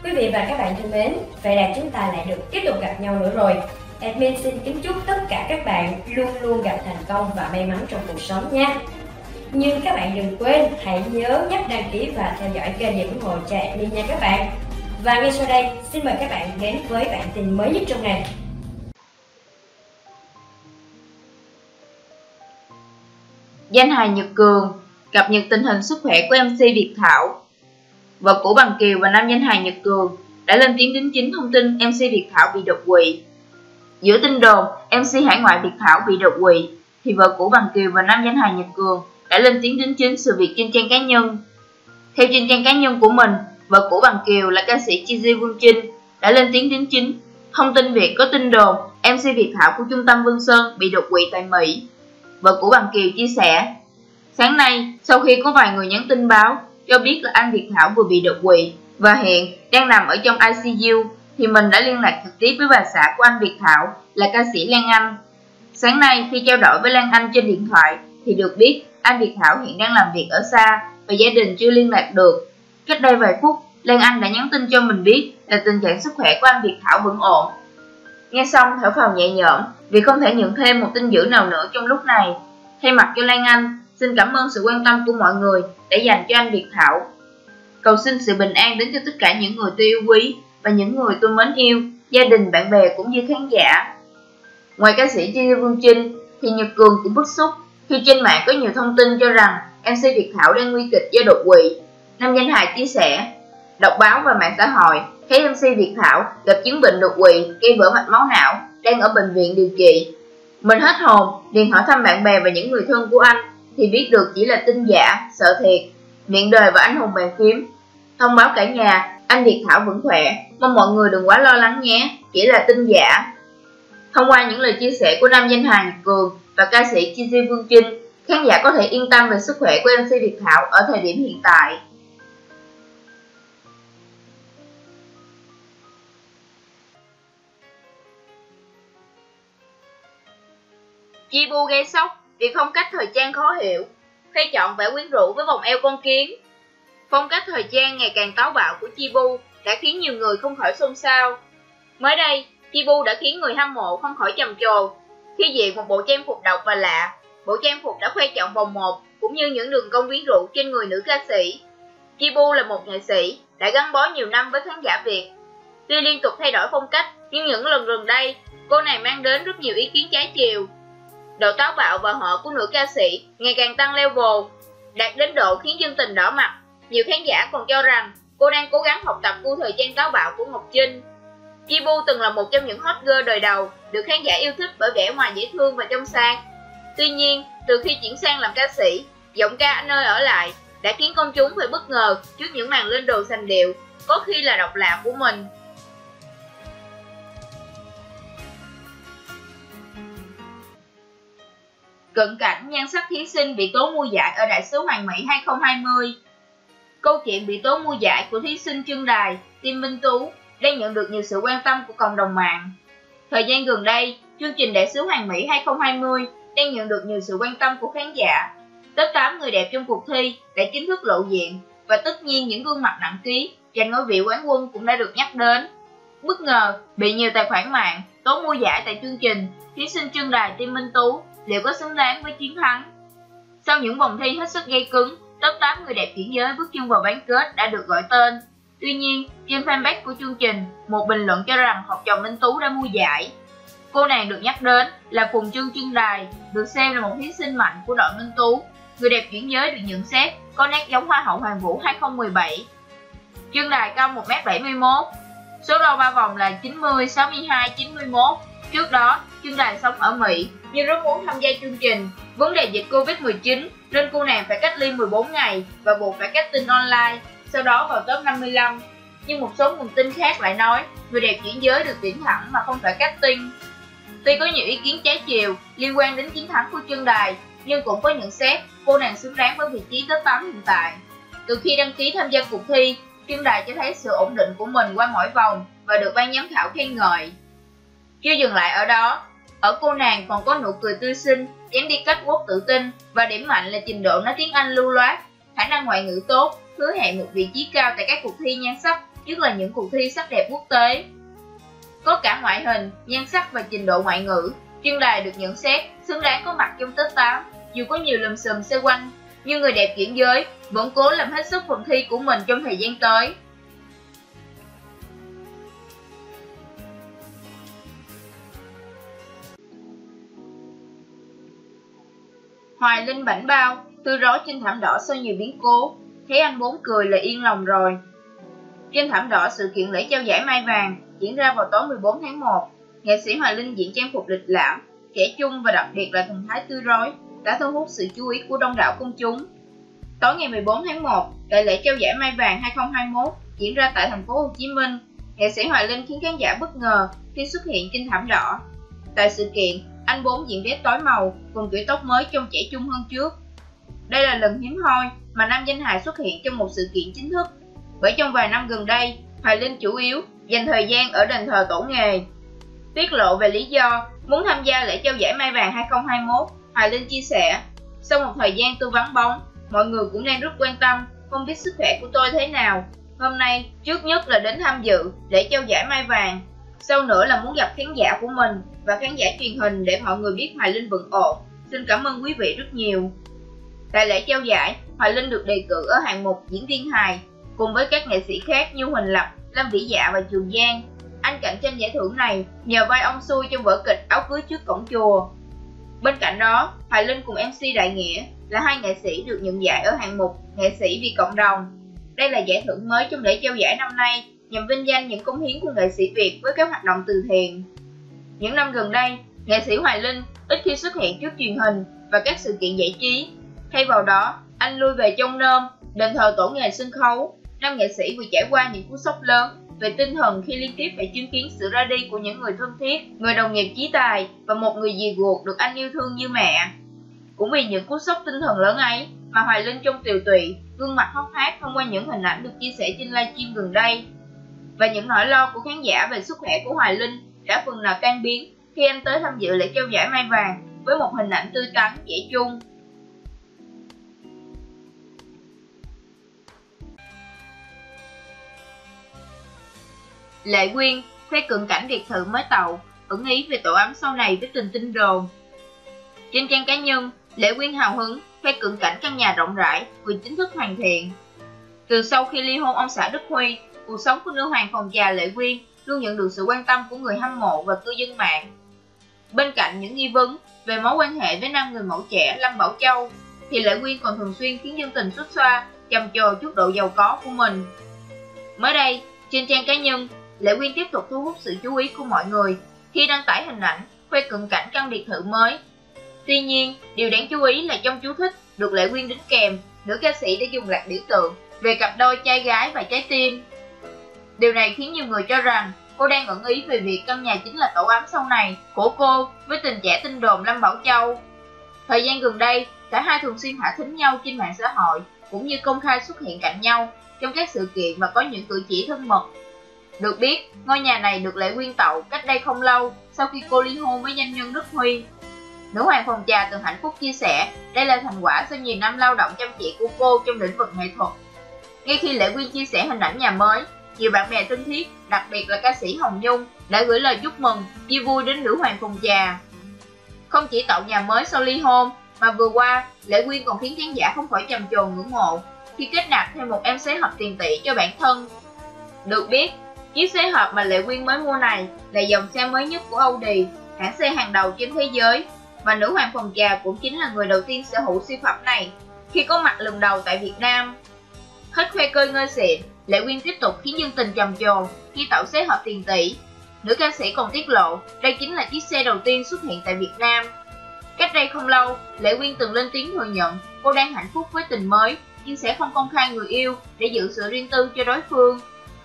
Quý vị và các bạn thân mến, vậy là chúng ta lại được tiếp tục gặp nhau nữa rồi. Admin xin kính chúc tất cả các bạn luôn luôn gặp thành công và may mắn trong cuộc sống nha. Nhưng các bạn đừng quên hãy nhớ nhấp đăng ký và theo dõi kênh để ủng hộ cho Admin nha các bạn. Và ngay sau đây, xin mời các bạn đến với bản tin mới nhất trong ngày. Danh hài Nhật Cường cập nhật tình hình sức khỏe của MC Việt Thảo. Vợ cũ Bằng Kiều và nam danh hài Nhật Cường đã lên tiếng đính chính thông tin MC Việt Thảo bị đột quỵ. Giữa tin đồn MC hải ngoại Việt Thảo bị đột quỵ, thì vợ cũ Bằng Kiều và nam danh hài Nhật Cường đã lên tiếng đính chính sự việc trên trang cá nhân. Theo trên trang cá nhân của mình, vợ cũ Bằng Kiều là ca sĩ Chi Di Vương Trinh đã lên tiếng đính chính thông tin việc có tin đồn MC Việt Thảo của Trung tâm Vương Sơn bị đột quỵ tại Mỹ. Vợ cũ Bằng Kiều chia sẻ: sáng nay, sau khi có vài người nhắn tin báo cho biết là anh Việt Thảo vừa bị đột quỵ và hiện đang nằm ở trong ICU, thì mình đã liên lạc trực tiếp với bà xã của anh Việt Thảo là ca sĩ Lan Anh. Sáng nay khi trao đổi với Lan Anh trên điện thoại thì được biết anh Việt Thảo hiện đang làm việc ở xa và gia đình chưa liên lạc được. Cách đây vài phút, Lan Anh đã nhắn tin cho mình biết là tình trạng sức khỏe của anh Việt Thảo vẫn ổn. Nghe xong thở phào nhẹ nhõm vì không thể nhận thêm một tin dữ nào nữa trong lúc này. Thay mặt cho Lan Anh, xin cảm ơn sự quan tâm của mọi người đã dành cho anh Việt Thảo. Cầu xin sự bình an đến cho tất cả những người tôi yêu quý và những người tôi mến yêu, gia đình, bạn bè cũng như khán giả. Ngoài ca sĩ Chi Di Vương Trinh, thì Nhật Cường cũng bức xúc khi trên mạng có nhiều thông tin cho rằng MC Việt Thảo đang nguy kịch do đột quỵ. Nam danh hài chia sẻ: đọc báo và mạng xã hội thấy MC Việt Thảo gặp chứng bệnh đột quỵ gây vỡ mạch máu não, đang ở bệnh viện điều trị. Mình hết hồn, liền hỏi thăm bạn bè và những người thân của anh thì biết được chỉ là tin giả, sợ thiệt. Miệng đời và anh hùng bàn phím. Thông báo cả nhà, anh Việt Thảo vẫn khỏe, mong mọi người đừng quá lo lắng nhé, chỉ là tin giả. Thông qua những lời chia sẻ của nam danh hài Nhật Cường và ca sĩ Chi Di Vương Trinh, khán giả có thể yên tâm về sức khỏe của MC Việt Thảo ở thời điểm hiện tại. Chi Bu gây sốc vì phong cách thời trang khó hiểu, khoe chọn vẻ quyến rũ với vòng eo con kiến. Phong cách thời trang ngày càng táo bạo của Chi Bu đã khiến nhiều người không khỏi xôn xao. Mới đây, Chi Bu đã khiến người hâm mộ không khỏi trầm trồ khi diện một bộ trang phục độc và lạ. Bộ trang phục đã khoe chọn vòng 1 cũng như những đường cong quyến rũ trên người nữ ca sĩ. Chi Bu là một nghệ sĩ đã gắn bó nhiều năm với khán giả Việt. Tuy liên tục thay đổi phong cách, nhưng những lần gần đây, cô này mang đến rất nhiều ý kiến trái chiều. Độ táo bạo và hở của nữ ca sĩ ngày càng tăng level, đạt đến độ khiến dân tình đỏ mặt. Nhiều khán giả còn cho rằng cô đang cố gắng học tập gu thời trang táo bạo của Ngọc Trinh. Chi Bu từng là một trong những hot girl đời đầu được khán giả yêu thích bởi vẻ ngoài dễ thương và trong sáng. Tuy nhiên, từ khi chuyển sang làm ca sĩ, giọng ca Anh Ơi Ở Lại đã khiến công chúng phải bất ngờ trước những màn lên đồ sành điệu, có khi là độc lạ của mình. Cận cảnh nhan sắc thí sinh bị tố mua giải ở Đại sứ Hoàng Mỹ 2020. Câu chuyện bị tố mua giải của thí sinh Trương Đài, Tim Minh Tú đang nhận được nhiều sự quan tâm của cộng đồng mạng. Thời gian gần đây, chương trình Đại sứ Hoàng Mỹ 2020 đang nhận được nhiều sự quan tâm của khán giả. Top 8 người đẹp trong cuộc thi đã chính thức lộ diện, và tất nhiên những gương mặt nặng ký giành ngôi vị quán quân cũng đã được nhắc đến. Bất ngờ bị nhiều tài khoản mạng tố mua giải tại chương trình, thí sinh Trương Đài, Tim Minh Tú liệu có xứng đáng với chiến thắng? Sau những vòng thi hết sức gay cứng, top 8 người đẹp chuyển giới bước chân vào bán kết đã được gọi tên. Tuy nhiên, trên fanpage của chương trình, một bình luận cho rằng học trò Minh Tú đã mua giải. Cô nàng được nhắc đến là Phùng Trương Đài, được xem là một thí sinh mạnh của đội Minh Tú. Người đẹp chuyển giới được nhận xét có nét giống Hoa hậu Hoàng Vũ 2017. Trương Đài cao 1m71, số đo 3 vòng là 90, 62, 91. Trước đó, Trương Đài sống ở Mỹ nhưng rất muốn tham gia chương trình. Vấn đề dịch Covid-19 nên cô nàng phải cách ly 14 ngày và buộc phải casting online, sau đó vào top 55. Nhưng một số nguồn tin khác lại nói người đẹp chuyển giới được tuyển thẳng mà không phải casting. Tuy có nhiều ý kiến trái chiều liên quan đến chiến thắng của Trương Đài, nhưng cũng có nhận xét cô nàng xứng đáng với vị trí top 8 hiện tại. Từ khi đăng ký tham gia cuộc thi, Trương Đài cho thấy sự ổn định của mình qua mỗi vòng và được ban giám khảo khen ngợi. Chưa dừng lại ở đó, ở cô nàng còn có nụ cười tươi xinh, dáng đi catwalk quốc tự tin và điểm mạnh là trình độ nói tiếng Anh lưu loát, khả năng ngoại ngữ tốt, hứa hẹn một vị trí cao tại các cuộc thi nhan sắc. nhất là những cuộc thi sắc đẹp quốc tế. Có cả ngoại hình, nhan sắc và trình độ ngoại ngữ, Trương Đài được nhận xét xứng đáng có mặt trong top 8. Dù có nhiều lùm xùm xoay quanh, nhưng người đẹp chuyển giới vẫn cố làm hết sức phần thi của mình trong thời gian tới. Hoài Linh bảnh bao, tươi rói trên thảm đỏ sau nhiều biến cố, thấy anh Bốn cười là yên lòng rồi. Trên thảm đỏ, sự kiện lễ trao giải Mai Vàng diễn ra vào tối 14 tháng 1. Nghệ sĩ Hoài Linh diện trang phục lịch lãm, trẻ trung và đặc biệt là thần thái tươi rói đã thu hút sự chú ý của đông đảo công chúng. Tối ngày 14 tháng 1, đại lễ trao giải Mai Vàng 2021 diễn ra tại thành phố Hồ Chí Minh. Nghệ sĩ Hoài Linh khiến khán giả bất ngờ khi xuất hiện trên thảm đỏ. Tại sự kiện, anh Bốn diện vest tối màu cùng kiểu tóc mới trông trẻ trung hơn trước. Đây là lần hiếm hoi mà nam danh hài xuất hiện trong một sự kiện chính thức, bởi trong vài năm gần đây, Hoài Linh chủ yếu dành thời gian ở đền thờ tổ nghề. Tiết lộ về lý do muốn tham gia lễ trao giải Mai Vàng 2021, Hoài Linh chia sẻ: sau một thời gian tôi vắng bóng, mọi người cũng đang rất quan tâm, không biết sức khỏe của tôi thế nào. Hôm nay, trước nhất là đến tham dự lễ trao giải Mai Vàng, sau nữa là muốn gặp khán giả của mình và khán giả truyền hình để mọi người biết Hoài Linh vẫn ổn. Xin cảm ơn quý vị rất nhiều. Tại lễ trao giải, Hoài Linh được đề cử ở hạng mục diễn viên hài, cùng với các nghệ sĩ khác như Huỳnh Lập, Lâm Vĩ Dạ và Trường Giang. Anh cạnh tranh giải thưởng này nhờ vai ông xui trong vở kịch Áo cưới trước cổng chùa. Bên cạnh đó, Hoài Linh cùng MC Đại Nghĩa là hai nghệ sĩ được nhận giải ở hạng mục Nghệ sĩ vì cộng đồng. Đây là giải thưởng mới trong lễ trao giải năm nay, nhằm vinh danh những cống hiến của nghệ sĩ Việt với các hoạt động từ thiện. Những năm gần đây, nghệ sĩ Hoài Linh ít khi xuất hiện trước truyền hình và các sự kiện giải trí. Thay vào đó, anh lui về trong nôm, đền thờ tổ nghề sân khấu. Nam nghệ sĩ vừa trải qua những cú sốc lớn về tinh thần khi liên tiếp phải chứng kiến sự ra đi của những người thân thiết, người đồng nghiệp chí tài và một người dì ruột được anh yêu thương như mẹ. Cũng vì những cú sốc tinh thần lớn ấy mà Hoài Linh trông tiều tụy, gương mặt hốc hác thông qua những hình ảnh được chia sẻ trên livestream gần đây. Và những nỗi lo của khán giả về sức khỏe của Hoài Linh đã phần nào tan biến khi anh tới tham dự lễ trao giải Mai Vàng với một hình ảnh tươi tắn, trẻ trung. Lệ Quyên khoe cận cảnh biệt thự mới tậu, ẩn ý về tổ ấm sau này với tình tin đồn. Trên trang cá nhân, Lệ Quyên hào hứng khoe cận cảnh căn nhà rộng rãi vừa chính thức hoàn thiện. Từ sau khi ly hôn ông xã Đức Huy, cuộc sống của nữ hoàng phòng trà Lệ Quyên luôn nhận được sự quan tâm của người hâm mộ và cư dân mạng. Bên cạnh những nghi vấn về mối quan hệ với nam người mẫu trẻ Lâm Bảo Châu, thì Lệ Quyên còn thường xuyên khiến dân tình xuất xoa trầm trồ chút độ giàu có của mình. Mới đây, trên trang cá nhân, Lệ Quyên tiếp tục thu hút sự chú ý của mọi người khi đăng tải hình ảnh khoe cận cảnh căn biệt thự mới. Tuy nhiên, điều đáng chú ý là trong chú thích được Lệ Quyên đính kèm, nữ ca sĩ đã dùng loạt biểu tượng về cặp đôi trai gái và trái tim. Điều này khiến nhiều người cho rằng cô đang ẩn ý về việc căn nhà chính là tổ ấm sau này của cô với tình trẻ tin đồn Lâm Bảo Châu. Thời gian gần đây, cả hai thường xuyên hả thính nhau trên mạng xã hội cũng như công khai xuất hiện cạnh nhau trong các sự kiện và có những cử chỉ thân mật. Được biết, ngôi nhà này được Lệ Quyên tậu cách đây không lâu sau khi cô ly hôn với doanh nhân Đức Huy. Nữ hoàng phòng trà từng hạnh phúc chia sẻ đây là thành quả sau nhiều năm lao động chăm chỉ của cô trong lĩnh vực nghệ thuật. Ngay khi Lệ Quyên chia sẻ hình ảnh nhà mới, nhiều bạn bè thân thiết, đặc biệt là ca sĩ Hồng Nhung, đã gửi lời chúc mừng, chia vui đến nữ hoàng phòng trà. Không chỉ tậu nhà mới sau ly hôn, mà vừa qua, Lệ Quyên còn khiến khán giả không khỏi trầm trồ ngưỡng mộ khi kết nạp thêm một em xế hộp tiền tỷ cho bản thân. Được biết, chiếc xế hộp mà Lệ Quyên mới mua này là dòng xe mới nhất của Audi, hãng xe hàng đầu trên thế giới, và nữ hoàng phòng trà cũng chính là người đầu tiên sở hữu siêu phẩm này khi có mặt lần đầu tại Việt Nam. Hết khoe cơ ngơi xịn, Lệ Quyên tiếp tục khiến dân tình trầm trồ khi tậu xế hộp tiền tỷ. Nữ ca sĩ còn tiết lộ đây chính là chiếc xe đầu tiên xuất hiện tại Việt Nam. Cách đây không lâu, Lệ Quyên từng lên tiếng thừa nhận cô đang hạnh phúc với tình mới, nhưng sẽ không công khai người yêu để giữ sự riêng tư cho đối phương.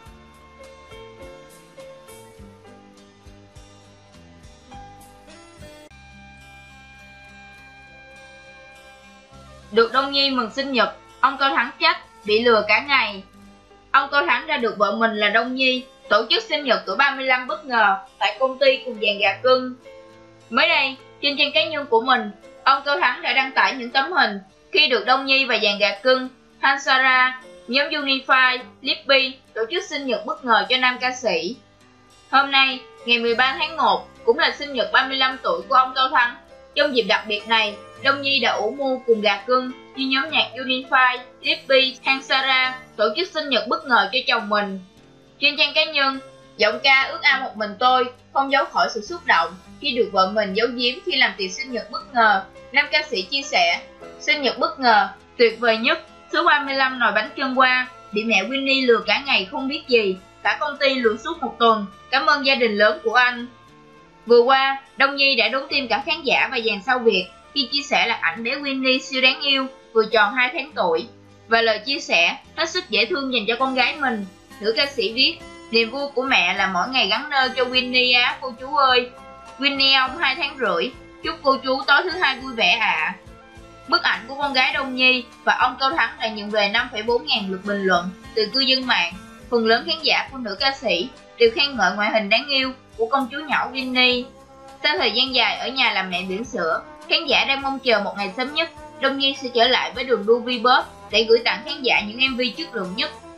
Được Đông Nhi mừng sinh nhật, ông Cao Thắng trách bị lừa cả ngày. Ông Cao Thắng đã được vợ mình là Đông Nhi tổ chức sinh nhật tuổi 35 bất ngờ tại công ty cùng dàn gà cưng. Mới đây, trên trang cá nhân của mình, ông Cao Thắng đã đăng tải những tấm hình khi được Đông Nhi và dàn gà cưng Hansara Nhóm Unify, Lippy tổ chức sinh nhật bất ngờ cho nam ca sĩ. Hôm nay, ngày 13 tháng 1, cũng là sinh nhật 35 tuổi của ông Cao Thắng. Trong dịp đặc biệt này, Đông Nhi đã ủ mưu cùng gà cưng như nhóm nhạc Unify, Lippy, Hansara tổ chức sinh nhật bất ngờ cho chồng mình. Trên trang cá nhân, giọng ca Ước ao một mình tôi không giấu khỏi sự xúc động khi được vợ mình giấu giếm khi làm tiệc sinh nhật bất ngờ. Nam ca sĩ chia sẻ, sinh nhật bất ngờ, tuyệt vời nhất, số 35 nồi bánh trưng qua, bị mẹ Winnie lừa cả ngày không biết gì, cả công ty lừa suốt một tuần, cảm ơn gia đình lớn của anh. Vừa qua, Đông Nhi đã đốn tim cả khán giả và dàn sao Việt khi chia sẻ là ảnh bé Winnie siêu đáng yêu, vừa tròn 2 tháng tuổi. Và lời chia sẻ hết sức dễ thương dành cho con gái mình, nữ ca sĩ viết, niềm vui của mẹ là mỗi ngày gắn nơ cho Winnie á cô chú ơi. Winnie ông 2 tháng rưỡi, chúc cô chú tối thứ hai vui vẻ ạ. Bức ảnh của con gái Đông Nhi và ông Cao Thắng đã nhận về 5,4 ngàn lượt bình luận từ cư dân mạng. Phần lớn khán giả của nữ ca sĩ đều khen ngợi ngoại hình đáng yêu của công chúa nhỏ Winnie. Sau thời gian dài ở nhà làm mẹ bỉm sữa, khán giả đang mong chờ một ngày sớm nhất, Đông Nhi sẽ trở lại với đường đua V-pop để gửi tặng khán giả những MV chất lượng nhất.